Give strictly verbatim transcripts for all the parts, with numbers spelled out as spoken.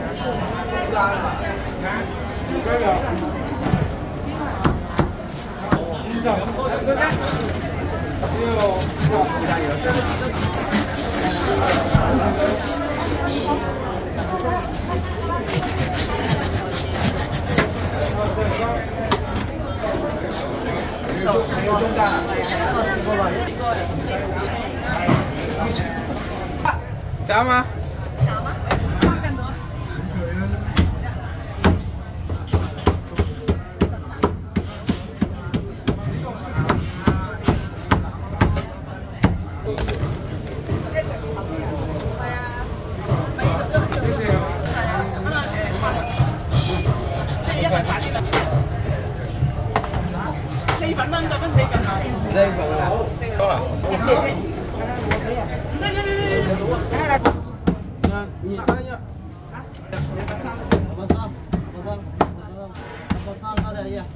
炸吗？ 四份啦，五十蚊四份啊！ 四份啊，多啦。一、二、三、一。八三，八三，八三，八三，多啲啊！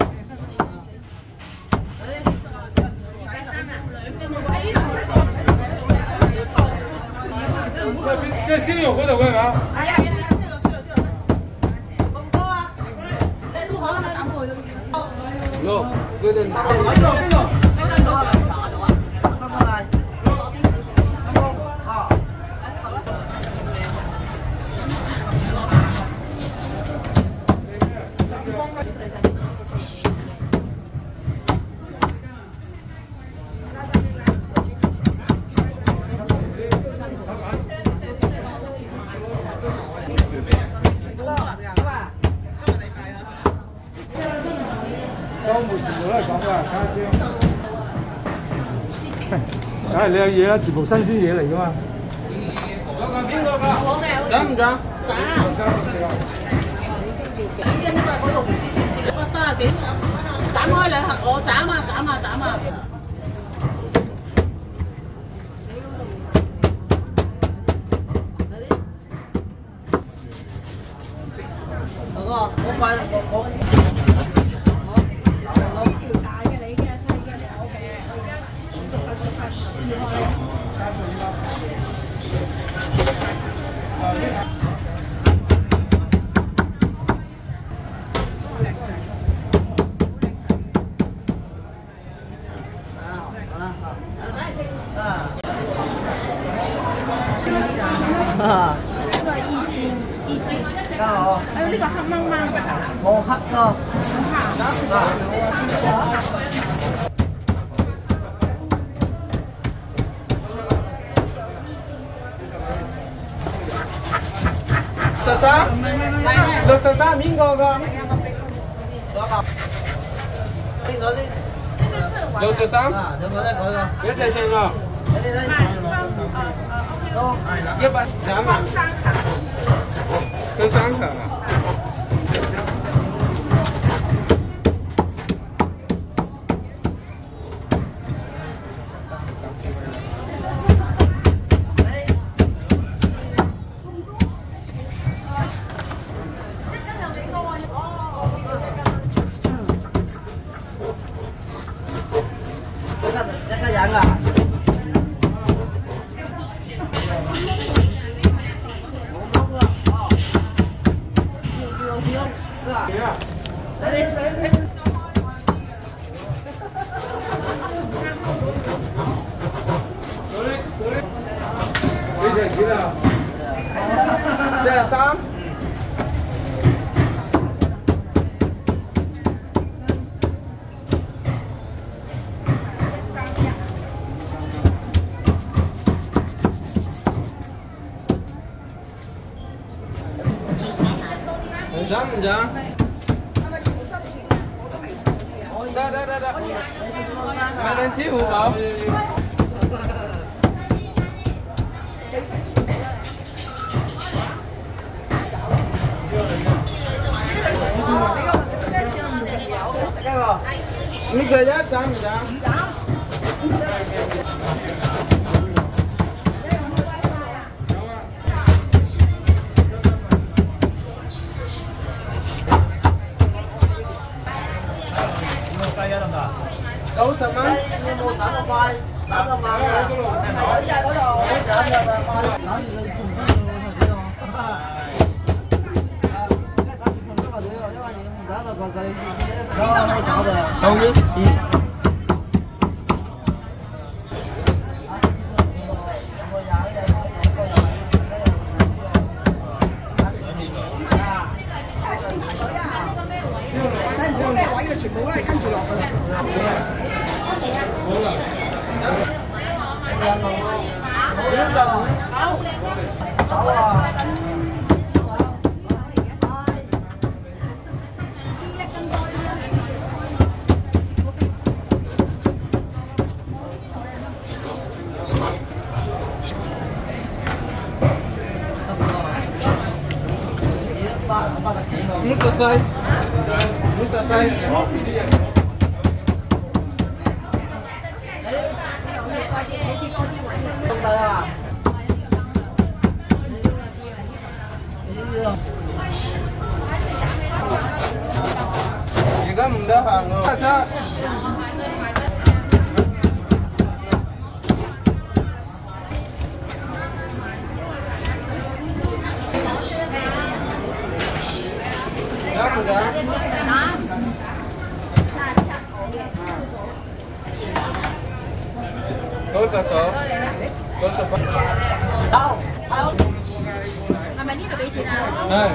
即係燒肉嗰度嘅係嘛？ 係啊，燒肉燒肉燒肉。咁多啊？你都可能斬佢咯。 六，嗰度。 邊個邊個？ 邊個啊？拜拜。 周末全部都係咁㗎，家姐。梗係你有嘢啦，全部新鮮嘢嚟㗎嘛。 嗰個邊個㗎？斬唔斬？ 斬。因為嗰度唔知知唔知嗰三十幾，斬開兩盒，我斬啊斬啊斬啊！嗰個好快，我啊， 呢個意煎意煎， 啱好。 還有呢個黑掹掹嘅， 冇黑咯。 十三，六十三邊個㗎？ 邊個先？ 六十三。 啊，有冇得佢啊？ 幾隻先啊？一百斬啊！分三層啊！ 一個人啊！ 幾隻錢啊？ 四十三。斬唔斬？得得得得，買兩支胡寶。五十一斬唔斬？九十蚊。 有冇打咁快？打咁慢啊！係咪嗰啲啊？嗰度。打就打快。打住你仲唔得喎？ 同意。嗯。 但係咩位嘅全部都係跟住落去。好啦。好。啊。 Muốn tờ xoay. Muốn tờ xoay. Không tay à? Jika mudah hangu. Saja. Đó mudah. Có sao có? Có sao có? Đâu? Đâu? 係咪呢度俾錢啊？ 係。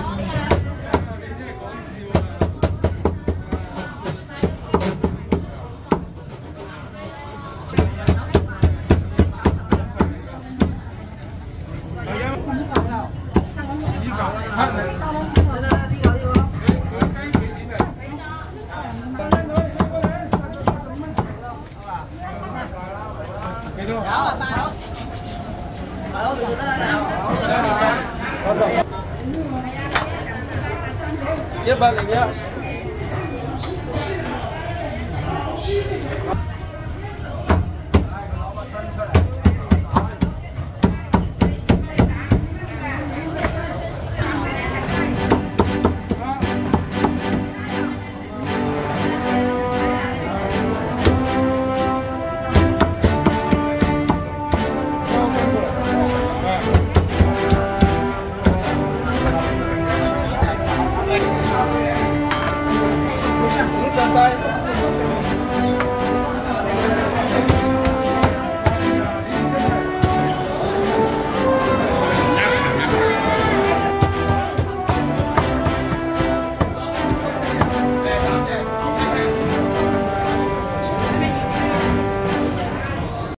一百零一。